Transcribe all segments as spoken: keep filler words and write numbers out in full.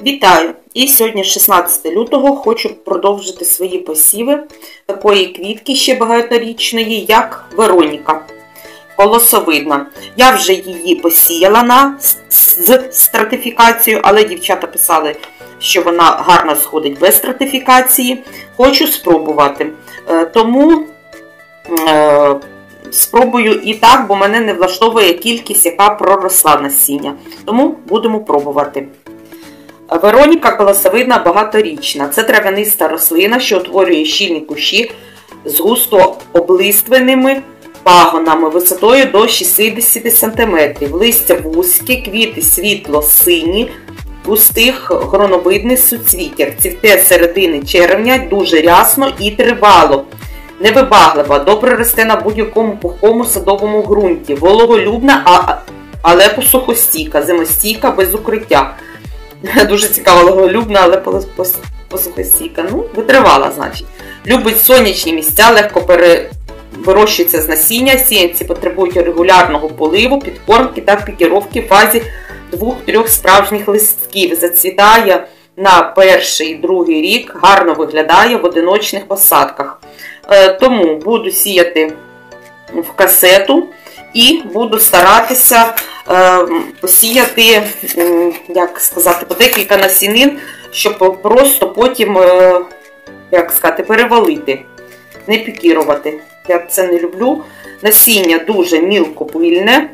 Вітаю! І сьогодні, шістнадцяте лютого, хочу продовжити свої посіви такої квітки ще багаторічної, як Вероніка. Колосовидна. Я вже її посіяла на, з стратифікацією, але дівчата писали, що вона гарно сходить без стратифікації. Хочу спробувати. Тому е, спробую і так, бо мене не влаштовує кількість, яка проросла насіння. Тому будемо пробувати. Вероніка колосовидна багаторічна. Це трав'яниста рослина, що утворює щільні кущі з густо облиственними пагонами висотою до шістдесят сантиметрів. Листя вузькі, квіти світло-сині, густих гроновидних суцвіттях. Цвіте з середини червня, дуже рясно і тривало. Невибаглива, добре росте на будь-якому пухкому садовому ґрунті. Вологолюбна, але посухостійка, зимостійка, без укриття. Дуже цікаво, вологолюбна, але посухостійка. Ну, витривала, значить. Любить сонячні місця, легко перевирощується з насіння. Сіянці потребують регулярного поливу, підкормки та пікіровки в фазі двох-трьох справжніх листків. Зацвітає на перший і другий рік, гарно виглядає в одиночних посадках. Тому буду сіяти в касету і буду старатися посіяти, як сказати, по декілька насінин, щоб просто потім, як сказати, перевалити, не пікірувати. Я це не люблю. Насіння дуже мілкопильне,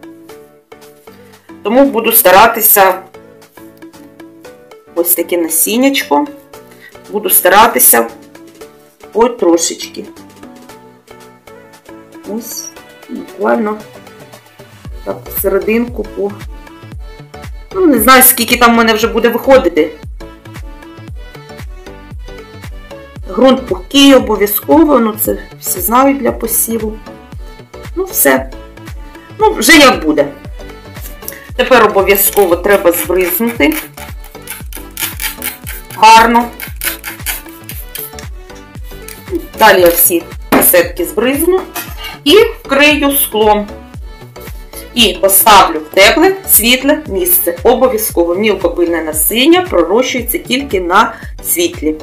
тому буду старатися, ось таке насіннячко, буду старатися ось трошечки. Ось, буквально так, серединку по... Ну, не знаю, скільки там в мене вже буде виходити. Ґрунт пухкий обов'язково, ну це всі знають для посіву. Ну, все. Ну, вже як буде. Тепер обов'язково треба збризнути. Гарно. Далі я всі касетки збризну і вкрию склом. І поставлю в тепле, світле місце. Обов'язково мілкопильне насіння пророщується тільки на світлі.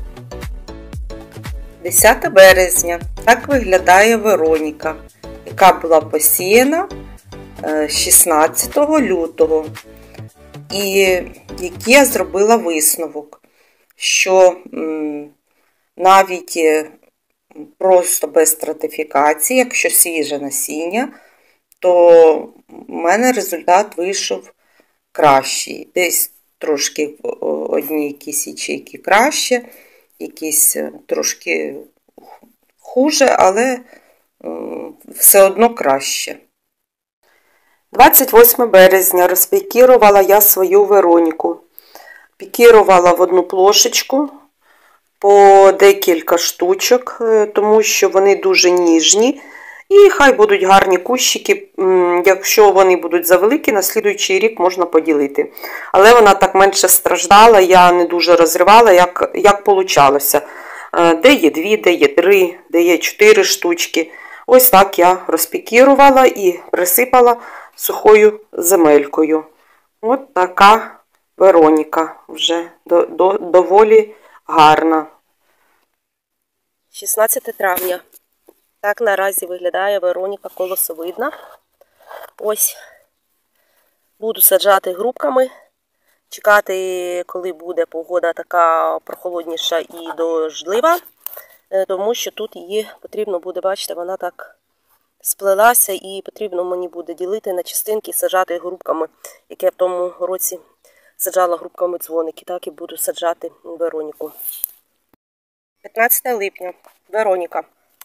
десяте березня. Так виглядає Вероніка, яка була посіяна шістнадцятого лютого. І який я зробила висновок, що м, навіть просто без стратифікації, якщо свіже насіння, то в мене результат вийшов кращий. Десь трошки одні якісь ячейки краще, якісь трошки хуже, але все одно краще. двадцять восьме березня. Розпікірувала я свою Вероніку. Пікірувала в одну плошечку по декілька штучок, тому що вони дуже ніжні. І хай будуть гарні кущики, якщо вони будуть завеликі, на слідуючий рік можна поділити. Але вона так менше страждала, я не дуже розривала, як, як получалося. Де є дві, де є три, де є чотири штучки. Ось так я розпікірувала і присипала сухою земелькою. От така Вероніка вже до, до, доволі гарна. шістнадцяте травня. Так наразі виглядає Вероніка колосовидна. Ось буду саджати грубками, чекати, коли буде погода така прохолодніша і дощлива, тому що тут її потрібно буде, бачите, вона так сплелася і потрібно мені буде ділити на частинки і саджати грубками, як я в тому році саджала грубками дзвоники, так і буду саджати Вероніку. п'ятнадцяте липня. Вероніка.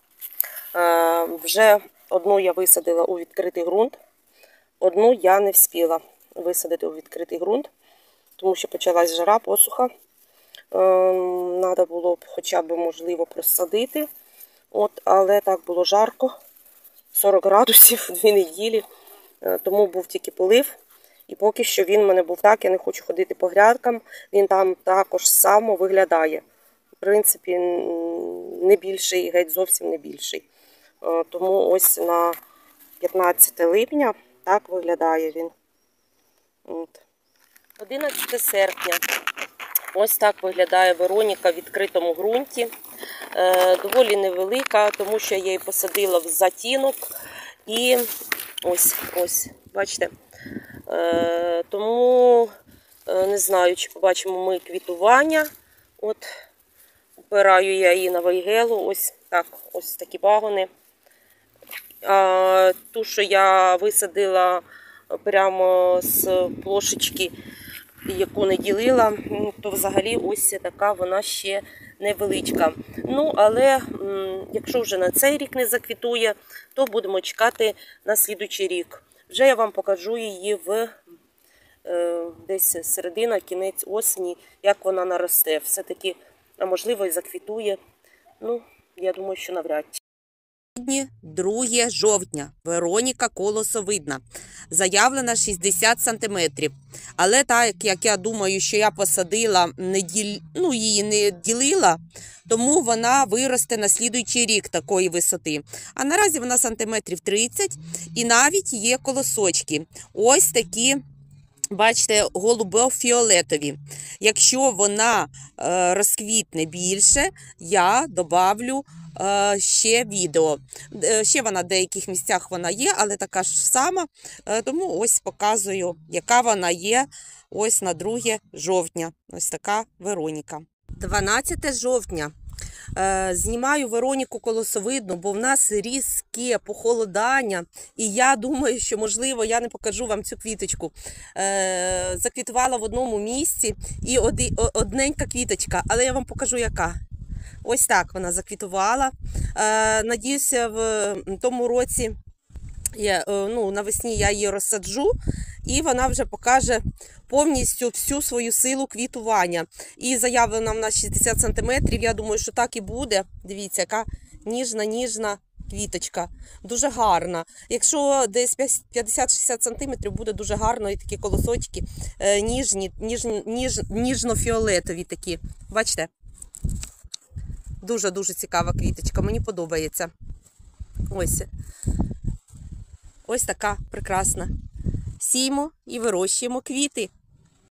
Вже одну я висадила у відкритий ґрунт, одну я не встигла висадити у відкритий ґрунт, тому що почалась жара, посуха. Треба було б хоча б, можливо, просадити, от, але так було жарко, сорок градусів, дві неділі, тому був тільки полив. І поки що він в мене був так, я не хочу ходити по грядкам, він там також само виглядає. В принципі, не більший, геть зовсім не більший. Тому ось на п'ятнадцяте липня так виглядає він. От. одинадцяте серпня. Ось так виглядає Вероніка в відкритому ґрунті. Е, доволі невелика, тому що я її посадила в затінок. І ось, ось, бачите. Е, тому е, не знаю, чи побачимо ми квітування. От, опираю я її на вейгелу. Ось так, ось такі пагони. А, ту, що я висадила прямо з плошечки, яку не ділила, то взагалі ось така вона ще невеличка. Ну, але якщо вже на цей рік не заквітує, то будемо чекати на слідуючий рік. Вже я вам покажу її в е, десь середина, кінець осені, як вона наросте. Все-таки, а можливо, і заквітує. Ну, я думаю, що навряд чи. Сьогодні друге жовтня. Вероніка колосовидна. Заявлена шістдесят сантиметрів. Але так, як я думаю, що я посадила, не діл... ну, її не ділила, тому вона виросте на слідуючий рік такої висоти. А наразі вона сантиметрів тридцять і навіть є колосочки. Ось такі, бачите, голубо-фіолетові. Якщо вона е, розквітне більше, я добавлю ще відео. Ще вона в деяких місцях вона є, але така ж сама. Тому ось показую, яка вона є ось на друге жовтня. Ось така Вероніка. дванадцяте жовтня. Знімаю Вероніку колосовидну, бо в нас різке похолодання. І я думаю, що, можливо, я не покажу вам цю квіточку. Заквітувала в одному місці і одненька квіточка, але я вам покажу, яка. Ось так вона заквітувала. Е, надіюся, в тому році, я, ну, навесні я її розсаджу, і вона вже покаже повністю всю свою силу квітування. І заявлена в нас шістдесят сантиметрів, я думаю, що так і буде. Дивіться, яка ніжна-ніжна квіточка. Дуже гарна. Якщо десь п'ятдесят-шістдесят сантиметрів, буде дуже гарно, і такі колосочки ніжні, ніж, ніж, ніжно-фіолетові такі. Бачите? Дуже-дуже цікава квіточка, мені подобається. Ось. Ось така прекрасна. Сіємо і вирощуємо квіти.